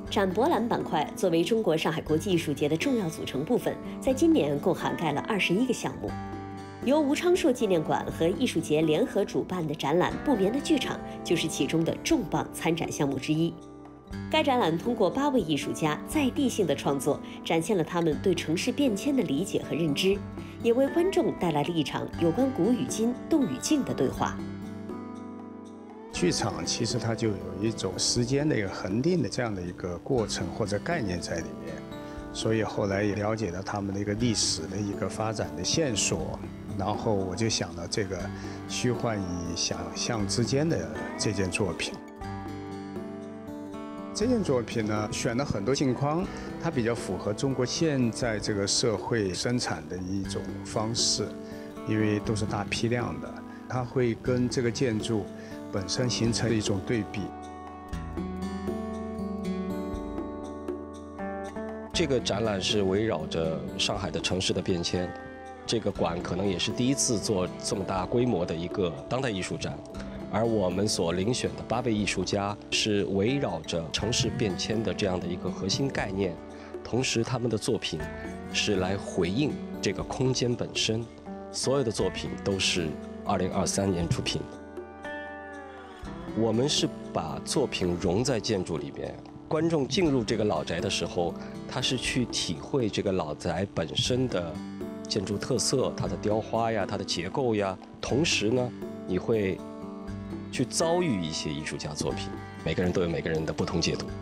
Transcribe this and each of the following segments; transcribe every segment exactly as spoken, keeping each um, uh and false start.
展博览板块作为中国上海国际艺术节的重要组成部分，在今年共涵盖了二十一个项目。由吴昌硕纪念馆和艺术节联合主办的展览《不眠的剧场》就是其中的重磅参展项目之一。该展览通过八位艺术家在地性的创作，展现了他们对城市变迁的理解和认知，也为观众带来了一场有关古与今、动与静的对话。 剧场其实它就有一种时间的一个恒定的这样的一个过程或者概念在里面，所以后来也了解了他们的一个历史的一个发展的线索，然后我就想到这个虚幻与想象之间的这件作品。这件作品呢，选了很多镜框，它比较符合中国现在这个社会生产的一种方式，因为都是大批量的，它会跟这个建筑本身形成一种对比。 这个展览是围绕着上海的城市的变迁，这个馆可能也是第一次做这么大规模的一个当代艺术展。而我们所遴选的八位艺术家是围绕着城市变迁的这样的一个核心概念，同时他们的作品是来回应这个空间本身。所有的作品都是二零二三年出品。我们是把作品融在建筑里边，观众进入这个老宅的时候，他是去体会这个老宅本身的建筑特色，它的雕花呀，它的结构呀，同时呢，你会去遭遇一些艺术家作品，每个人都有每个人的不同解读。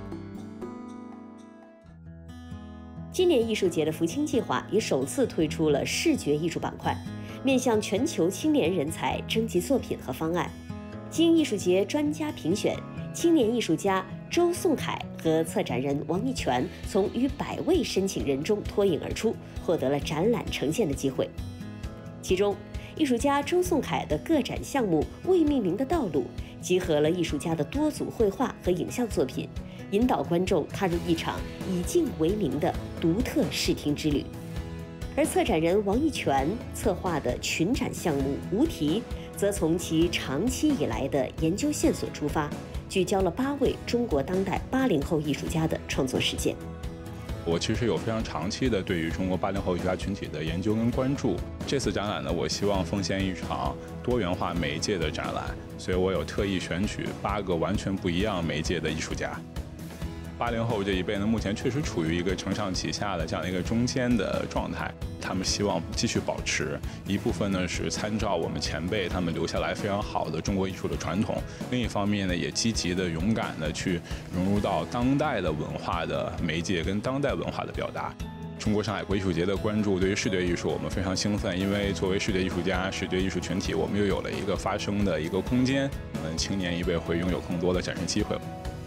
今年艺术节的福清计划也首次推出了视觉艺术板块，面向全球青年人才征集作品和方案。经艺术节专家评选，青年艺术家周颂凯和策展人王一泉从逾百位申请人中脱颖而出，获得了展览呈现的机会。其中，艺术家周颂凯的个展项目《未命名的道路》集合了艺术家的多组绘画和影像作品，引导观众踏入一场以静为名的独特视听之旅。而策展人王一泉策划的群展项目《无题》，则从其长期以来的研究线索出发，聚焦了八位中国当代八零后艺术家的创作实践。 我其实有非常长期的对于中国八零后艺术家群体的研究跟关注。这次展览呢，我希望奉献一场多元化媒介的展览，所以我有特意选取八个完全不一样媒介的艺术家。八零后这一辈呢，目前确实处于一个承上启下的这样的一个中间的状态，他们希望继续保持。一部分呢是参照我们前辈他们留下来非常好的中国艺术的传统，另一方面呢也积极的、勇敢的去融入到当代的文化的媒介跟当代文化的表达。中国上海国际艺术节的关注对于视觉艺术我们非常兴奋，因为作为视觉艺术家、视觉艺术群体，我们又有了一个发声的一个空间，我们青年一辈会拥有更多的展示机会。